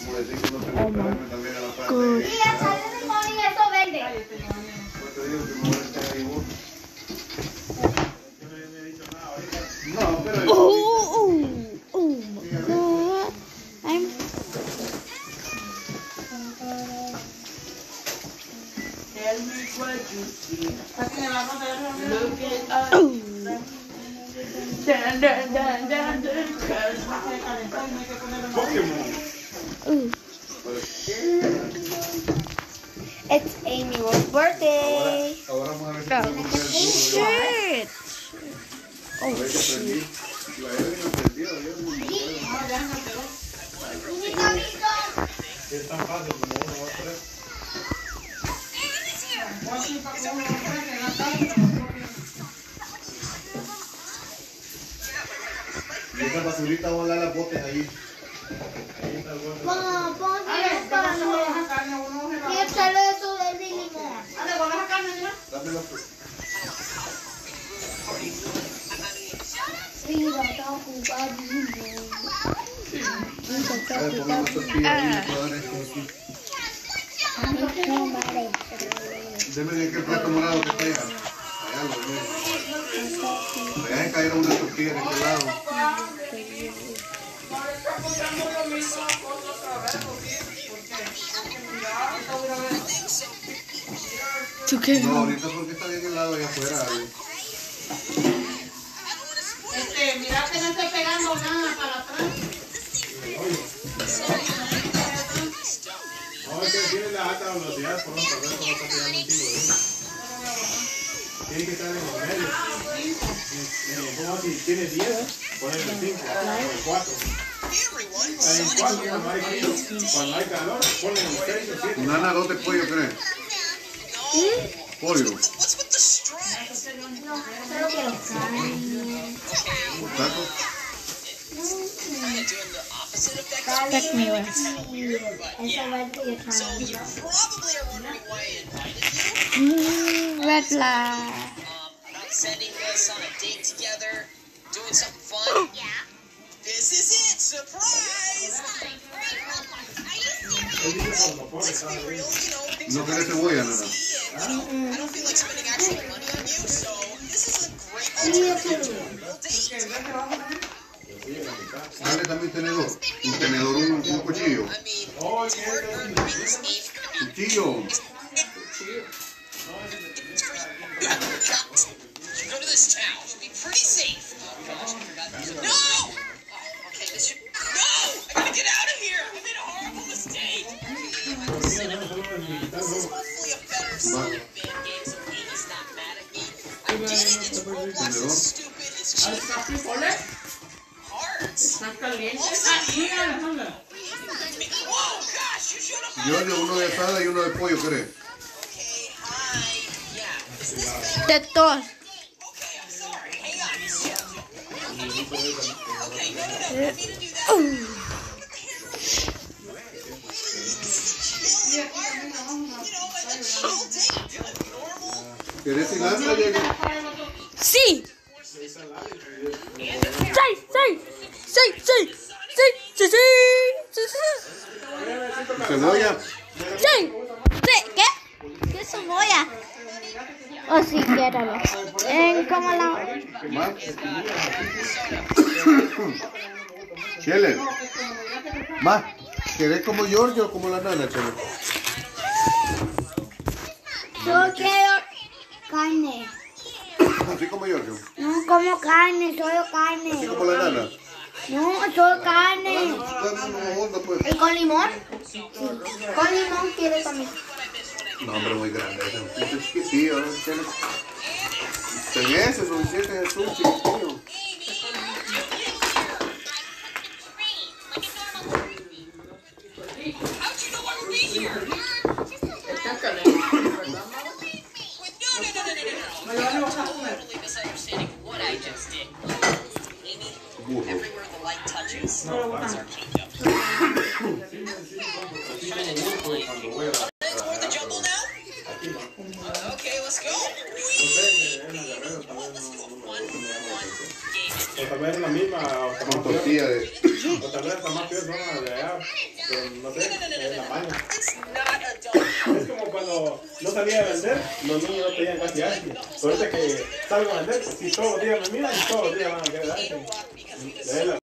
Como decir que no tengo que esperarme también a la parte. Y eso verde. Pues te digo que me voy a echar ahí vos. No, pero yo... Oh my god. I'm... Tell me what you see. Look at us. Dun, dun, dun, dun, dun. Pokémon. It's Amy's birthday. Ahora vamos a ver si puedo comprar el tubo. Shit. A ver si aprendí. La Evelyn aprendió, yo no puedo. Es tan fácil como 1, 2, 3. Y esa basurita vamos a dar las botes ahí. Ahí está el bote. Pon y echarle eso de limón. Dámelo pues. Mira, está jugando. A ver, ponle una tortilla ahí. Puedo dar esto aquí. Deme de aquel plato morado que está allá. Allá lo veo. Allá se cayeron una tortilla de aquel lado. ¿Tú qué? No, ahorita porque está bien helado allá afuera. Mira que no esté pegando nada para atrás. No, es que tiene la alta velocidad, por lo tanto, no está pegando un tiro. Tiene que estar en el medio. Como si tiene 10, ponle el 5, o el 4. En 4, cuando hay calor, ponle el 6 o 7. Nana, ¿2 de pollo crees? Pollo. No, solo quiero carne. ¿Por tacos? Expect me less. Esa verde y red flag. Sending us on a date together, doing something fun. Yeah. This is it, surprise! Let's be real, things ¿No are querés cebolla, Nana? I don't feel like spending actual money on you, so this is a great alternative to a real date. Dale también tenedor. Un tenedor, un cuchillo. I mean, it's hard-earned drinks, Eve. Cuchillo. You go to this town, you'll be pretty safe. Gosh, I forgot these. No! Oh, okay, this should... No! I gotta get out of here! I made a horrible mistake! This is hopefully a better solid band game, so Amy's not mad at me. I did it! It's Roblox, it's stupid, it's cheap. Hearts! Están calientes. Mira, déjala. Whoa, gosh, you showed up. Yo de uno de asada y uno de pollo, ¿querés? Okay, hi. Yeah, is this better? De todos. Okay, I'm sorry. Hang on. Okay, no. I need to do that. ¿Querés cilantro, Diego? Sí. ¿Cebolla? Sí. ¿Qué? ¿Qué cebolla? Oh, sí, quiéralo. ¿Cómo la...? ¿Más? Chele. ¿Más? ¿Querés como Giorgio o como la Nana, Chele? Yo quiero carne. Así como Giorgio. No como carne, solo carne. Así como la Nana. No, solo carne. Pues. ¿Y con limón? Sí. Con limón quiero también. No, hombre, muy grande. Es chiquitillo, ¿no? ¿Ten ese suficiente Jesús, chiquitillo? Están calientes. No. Totally misunderstanding what I just did. Amy, everywhere the light touches is our kingdom. For the jungle now? Okay, let's go. Let's do a fun game. O tal vez la misma, o Con tortilla de... tal vez está más feo, ¿no? De allá, pero no sé, es la maña. It's not adult. Es como cuando no salía a vender, los niños no tenían casi así. Ahorita que salgo a vender, si todos los días me miran y todos los días van a quedar así. Ate a walk because he was De ahí la